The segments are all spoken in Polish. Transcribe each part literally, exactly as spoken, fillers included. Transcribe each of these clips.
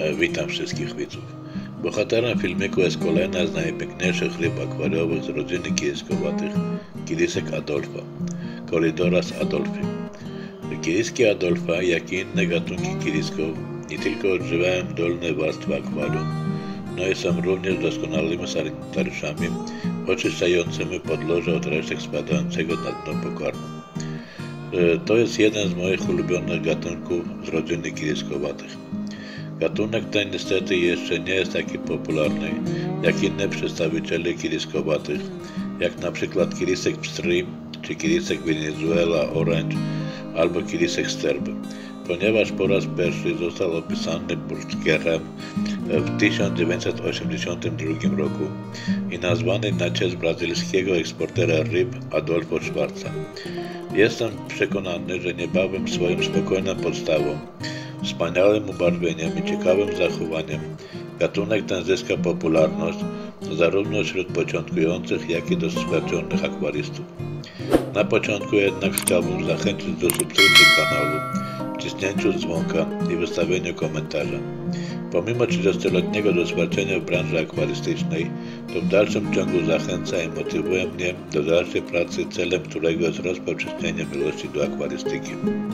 Witam wszystkich widzów. Bohaterem filmiku jest kolejna z najpiękniejszych ryb akwariowych z rodziny kiriskowatych, kirisek Adolfa, Corydoras adolfi. Kiriski Adolfa, jak i inne gatunki kirisków, nie tylko odżywają dolne warstwy akwarium, no i są również doskonałymi sanitariuszami oczyszczającymi podłoże od resztek spadającego na dno pokarmu. To jest jeden z moich ulubionych gatunków z rodziny kiriskowatych. Gatunek ten niestety jeszcze nie jest taki popularny jak inne przedstawiciele kiriskowatych, jak na przykład kirisek pstry, czy kirisek Venezuela Orange, albo kirisek sterby, ponieważ po raz pierwszy został opisany Burgerem w tysiąc dziewięćset osiemdziesiątym drugim roku i nazwany na cześć brazylijskiego eksportera ryb Adolfo Schwarza. Jestem przekonany, że niebawem swoją spokojną podstawą, wspaniałym ubarwieniem i ciekawym zachowaniem gatunek ten zyska popularność zarówno wśród początkujących, jak i doświadczonych akwarystów. Na początku jednak chciałbym zachęcić do subskrypcji kanału, wcisnięciu dzwonka i wystawieniu komentarza. Pomimo trzydziestoletniego doświadczenia w branży akwarystycznej, to w dalszym ciągu zachęca i motywuje mnie do dalszej pracy, celem którego jest rozpowszechnienie miłości do akwarystyki.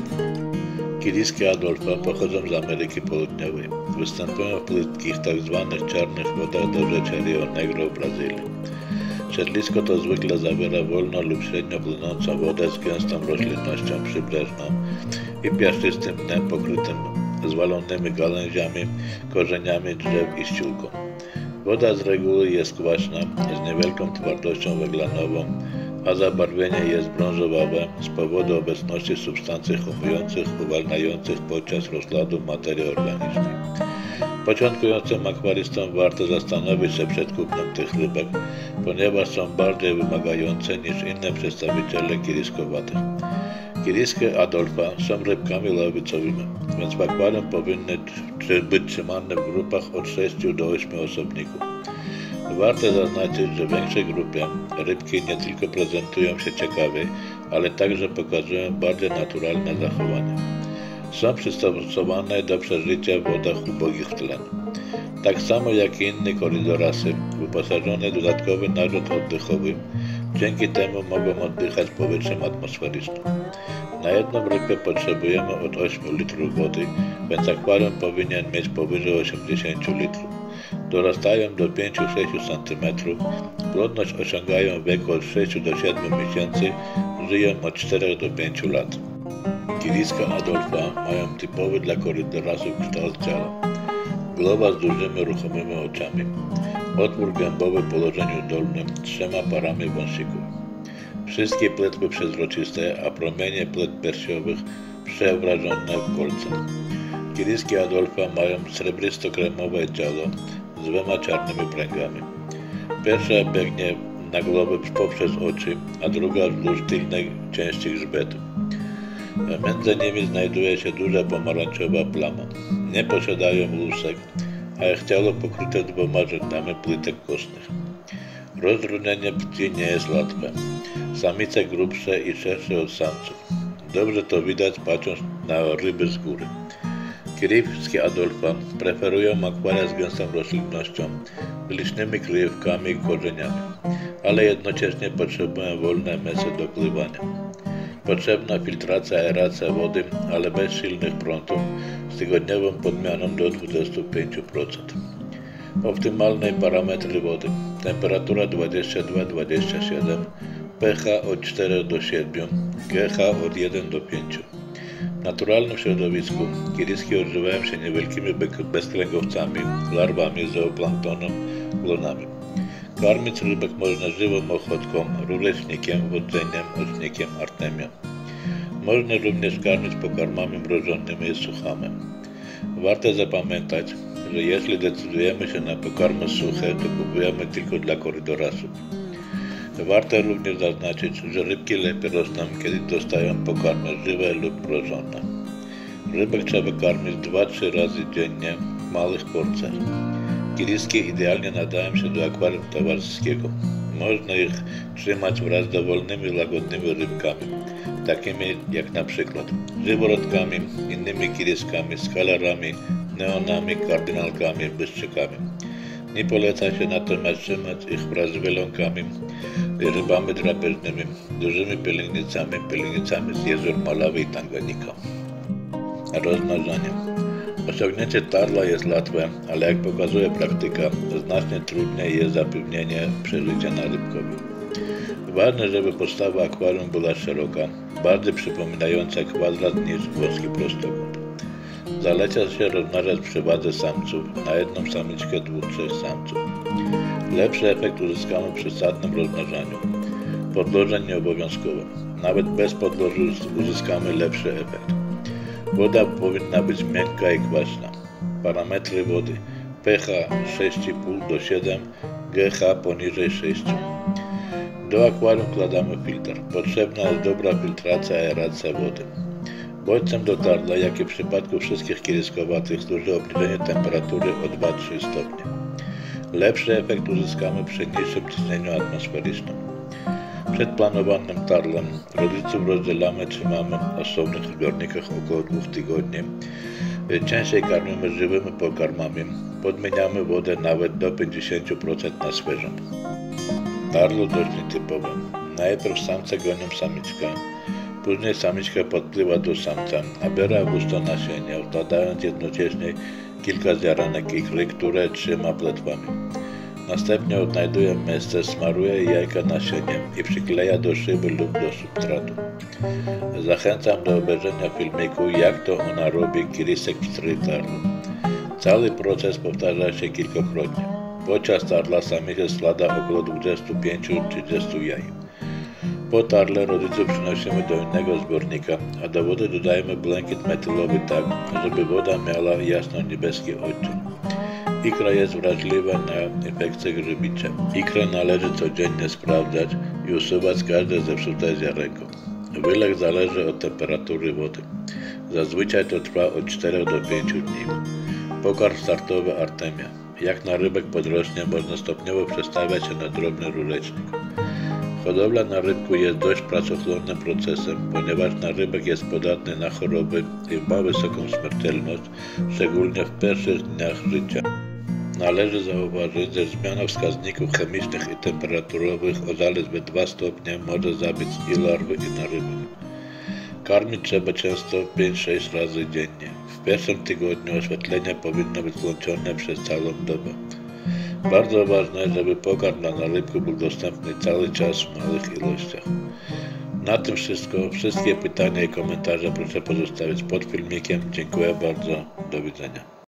Kiriski Adolfa pochodzą z Ameryki Południowej. Występują w płytkich, tzw. czarnych wodach do rzeczy Rio Negro w Brazylii. Siedlisko to zwykle zawiera wolno lub średnio płynącą wodę z gęstą roślinnością przybrzeżną i piaszczystym dnem pokrytym zwalonymi gałęziami, korzeniami drzew i ściółką. Woda z reguły jest kwaśna, z niewielką twardością węglanową, a zabarwienie jest brązowawe z powodu obecności substancji humujących, uwalniających podczas rozkładu materii organicznej. Początkującym akwarystom warto zastanowić się przed kupnem tych rybek, ponieważ są bardziej wymagające niż inne przedstawiciele kiriskowatych. Kiriski Adolfa są rybkami ławicowymi, więc w akwarium powinny być trzymane w grupach od sześciu do ośmiu osobników. Warto zaznaczyć, że w większej grupie rybki nie tylko prezentują się ciekawie, ale także pokazują bardziej naturalne zachowanie. Są przystosowane do przeżycia w wodach ubogich w tlen. Tak samo jak i inne korydorasy, wyposażone w dodatkowy narząd oddechowy, dzięki temu mogą oddychać powietrzem atmosferycznym. Na jedną rybkę potrzebujemy od ośmiu litrów wody, więc akwarium powinien mieć powyżej osiemdziesięciu litrów. Dorastają do pięciu do sześciu centymetrów, płodność osiągają w wieku od sześciu do siedmiu miesięcy, żyją od czterech do pięciu lat. Kiriska Adolfa mają typowy dla korydorasów kształt ciała. Głowa z dużymi ruchomymi oczami. Otwór gębowy w położeniu dolnym z trzema parami wąsików. Wszystkie płetwy przezroczyste, a promienie płetw piersiowych przewrażone w kolce. Kiriski Adolfa mają srebrysto-kremowe ciało z dwoma czarnymi pręgami. Pierwsza biegnie na głowę poprzez oczy, a druga wzdłuż tylnej części grzbietu. Między nimi znajduje się duża pomarańczowa plama. Nie posiadają łusek, a ich ciało pokryte dwoma rzędami płytek kostnych. Rozróżnienie płci nie jest łatwe. Samice grubsze i szersze od samców. Dobrze to widać, patrząc na ryby z góry. Kiriski Adolfa preferują akwaria z gęstą roślinnością, z licznymi kryjówkami i korzeniami, ale jednocześnie potrzebują wolne miejsce do pływania. Potrzebna filtracja, aeracja wody, ale bez silnych prądów, z tygodniową podmianą do dwudziestu pięciu procent. Optymalne parametry wody: temperatura dwadzieścia dwa do dwudziestu siedmiu, pH od czterech do siedmiu, G H od jeden do pięciu. W naturalnym środowisku kiriski odżywają się niewielkimi bezkręgowcami, larwami, zooplanktonu, klonami. Karmić rybek można żywą ochotką, rurecznikiem, wodzeniem, ocznikiem, artemią. Można również karmić pokarmami mrożonymi i suchami. Warto zapamiętać, że jeśli decydujemy się na pokarmy suche, to kupujemy tylko dla korydorasów. Warto również zaznaczyć, że rybki lepiej rosną, kiedy dostają pokarmy żywe lub mrożone. Rybek trzeba karmić dwa do trzech razy dziennie w małych porcjach. Kiriski idealnie nadają się do akwarium towarzyskiego. Można ich trzymać wraz z dowolnymi, łagodnymi rybkami, takimi jak na przykład żyworodkami, innymi kiriskami, skalarami, neonami, kardynalkami, błyszczykami. Nie poleca się natomiast trzymać ich wraz z wielonkami, rybami drapieżnymi, dużymi pielęgnicami, pielęgnicami z jezior Malawi i Tanganika. Rozmnażanie. Osiągnięcie tarla jest łatwe, ale jak pokazuje praktyka, znacznie trudniej jest zapewnienie przeżycia narybkowym. Ważne, żeby podstawa akwarium była szeroka, bardziej przypominająca kwadrat niż włoski prostokąt. Zaleca się rozmnażać przy wadze samców na jedną samiczkę, dwóch, trzech samców. Lepszy efekt uzyskamy przy sadnym rozmnażaniu. Podloże nieobowiązkowe. Nawet bez podłożu uzyskamy lepszy efekt. Woda powinna być miękka i kwaśna. Parametry wody: pH sześć i pół do siedem, pH poniżej sześć. Do akwarium wkładamy filtr. Potrzebna jest dobra filtracja i aeracja wody. Bodźcem do tarla, jak i w przypadku wszystkich kieliskowatych, służy obniżenie temperatury o dwa do trzech stopnie. Lepszy efekt uzyskamy przy niższym ciśnieniu atmosferycznym. Przed planowanym tarlem rodziców rozdzielamy, trzymamy w osobnych zbiornikach około dwóch tygodni. Częściej karmimy żywymi pokarmami. Podmieniamy wodę nawet do pięćdziesięciu procent na świeżą. Tarlo dość nietypowe. Najpierw samce gonią samiczkę. Później samiczka podpływa do samca, nabiera gusto nasienia, odkładając jednocześnie kilka ziaranek ikry, które trzyma płetwami. Następnie odnajduje miejsce, smaruje jajka nasieniem i przykleja do szyby lub do substratu. Zachęcam do obejrzenia filmiku, jak to ona robi kilisek w stryj tarlu. Cały proces powtarza się kilkakrotnie. Podczas tarla samica składa około dwudziestu pięciu do trzydziestu jaj. Po tarle rodziców przynosimy do innego zbiornika, a do wody dodajemy błękit metylowy tak, żeby woda miała jasno-niebieski odcień. Ikra jest wrażliwa na infekcje grzybicze. Ikrę należy codziennie sprawdzać i usuwać każde zepsute ziarenko. Wylech zależy od temperatury wody. Zazwyczaj to trwa od czterech do pięciu dni. Pokarm startowy Artemia. Jak na rybek podrośnie, można stopniowo przestawiać się na drobny rurecznik. Hodowla na rybku jest dość pracochłonnym procesem, ponieważ narybek jest podatny na choroby i ma wysoką śmiertelność, szczególnie w pierwszych dniach życia. Należy zauważyć, że zmiana wskaźników chemicznych i temperaturowych o zaledwie dwa stopnie może zabić i larwy, i narybek. Karmić trzeba często pięć do sześciu razy dziennie. W pierwszym tygodniu oświetlenie powinno być włączone przez całą dobę. Bardzo ważne, żeby pokarm dla narybku był dostępny cały czas w małych ilościach. Na tym wszystko. Wszystkie pytania i komentarze proszę pozostawić pod filmikiem. Dziękuję bardzo. Do widzenia.